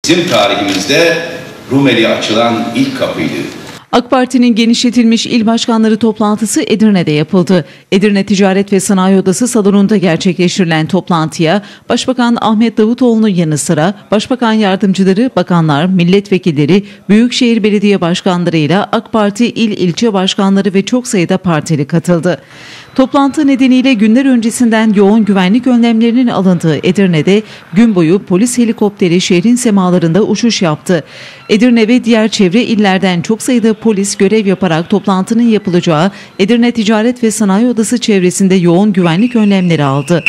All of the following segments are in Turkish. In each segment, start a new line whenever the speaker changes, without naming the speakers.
Bizim tarihimizde Rumeli açılan ilk kapıydı.
AK Parti'nin genişletilmiş il başkanları toplantısı Edirne'de yapıldı. Edirne Ticaret ve Sanayi Odası salonunda gerçekleştirilen toplantıya Başbakan Ahmet Davutoğlu'nun yanı sıra Başbakan yardımcıları, bakanlar, milletvekilleri, Büyükşehir Belediye Başkanlarıyla AK Parti il ilçe başkanları ve çok sayıda partili katıldı. Toplantı nedeniyle günler öncesinden yoğun güvenlik önlemlerinin alındığı Edirne'de gün boyu polis helikopteri şehrin semalarında uçuş yaptı. Edirne ve diğer çevre illerden çok sayıda polis görev yaparak toplantının yapılacağı Edirne Ticaret ve Sanayi Odası çevresinde yoğun güvenlik önlemleri aldı.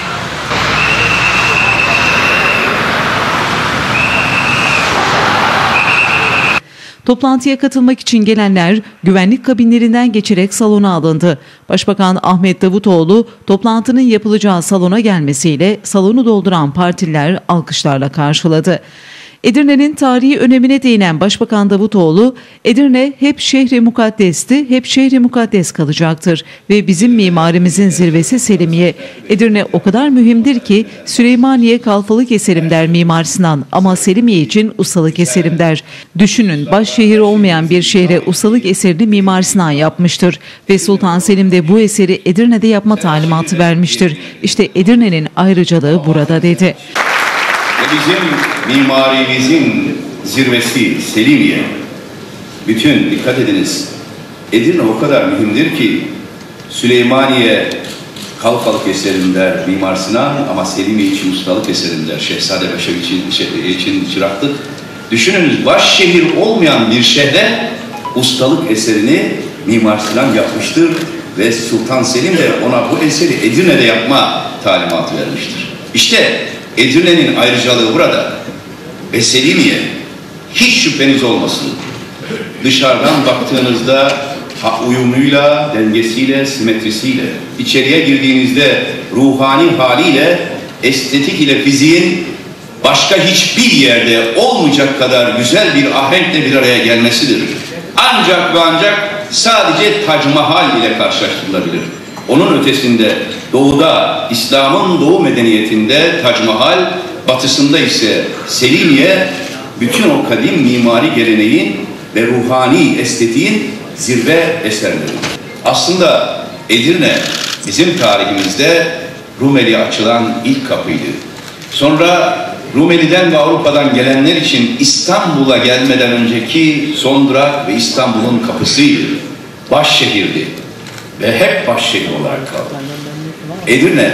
Toplantıya katılmak için gelenler güvenlik kabinlerinden geçerek salona alındı. Başbakan Ahmet Davutoğlu toplantının yapılacağı salona gelmesiyle salonu dolduran partililer alkışlarla karşıladı. Edirne'nin tarihi önemine değinen Başbakan Davutoğlu, Edirne hep şehri mukaddesti, hep şehri mukaddes kalacaktır ve bizim mimarimizin zirvesi Selimiye. Edirne o kadar mühimdir ki Süleymaniye kalfalık eserim der Mimar Sinan ama Selimiye için ustalık eserim der. Düşünün, başşehir olmayan bir şehre ustalık eserini Mimar Sinan yapmıştır ve Sultan Selim de bu eseri Edirne'de yapma talimatı vermiştir. İşte Edirne'nin ayrıcalığı burada dedi.
Ve bizim mimarimizin zirvesi Selimiye. Bütün dikkat ediniz, Edirne o kadar mühimdir ki Süleymaniye kalfalık eserim der Mimar Sinan ama Selimiye için ustalık eserim der Şehzadebaşı için çıraklık. Düşününüz, başşehir olmayan bir şehre ustalık eserini Mimar Sinan yapmıştır ve Sultan Selim de ona bu eseri Edirne'de yapma talimatı vermiştir. İşte Edirne'nin ayrıcalığı burada ve Selimiye, hiç şüpheniz olmasın. Dışarıdan baktığınızda uyumuyla, dengesiyle, simetrisiyle, içeriye girdiğinizde ruhani haliyle, estetik ile fiziğin başka hiçbir yerde olmayacak kadar güzel bir ahenkle bir araya gelmesidir. Ancak ve ancak sadece Tac Mahal ile karşılaştırılabilir. Onun ötesinde doğuda, İslam'ın doğu medeniyetinde Tac Mahal, batısında ise Selimiye, bütün o kadim mimari geleneğin ve ruhani estetiğin zirve eserleri. Aslında Edirne bizim tarihimizde Rumeli açılan ilk kapıydı. Sonra Rumeli'den ve Avrupa'dan gelenler için İstanbul'a gelmeden önceki son durak ve İstanbul'un kapısıydı. Başşehirdi. Ve hep başşehir olarak kaldı. Edirne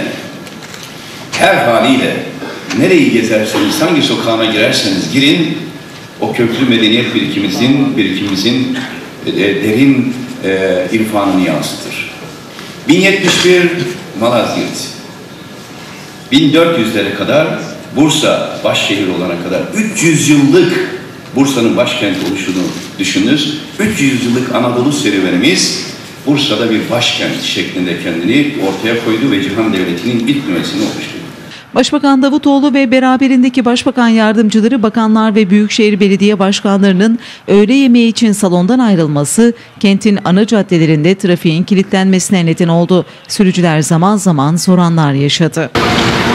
her haliyle nereyi gezerseniz, hangi sokağına girerseniz girin, o köklü medeniyet birikimimizin derin irfanını yansıtır. 1071 Malazgirt, 1400'lere kadar Bursa başşehir olana kadar 300 yıllık Bursa'nın başkent oluşunu düşününüz. 300 yıllık Anadolu serüvenimiz Bursa'da bir başkent şeklinde kendini ortaya koydu ve Cihan Devleti'nin ilk nüvesini oluşturdu.
Başbakan Davutoğlu ve beraberindeki başbakan yardımcıları, bakanlar ve Büyükşehir Belediye Başkanlarının öğle yemeği için salondan ayrılması kentin ana caddelerinde trafiğin kilitlenmesine neden oldu. Sürücüler zaman zaman zor anlar yaşadı.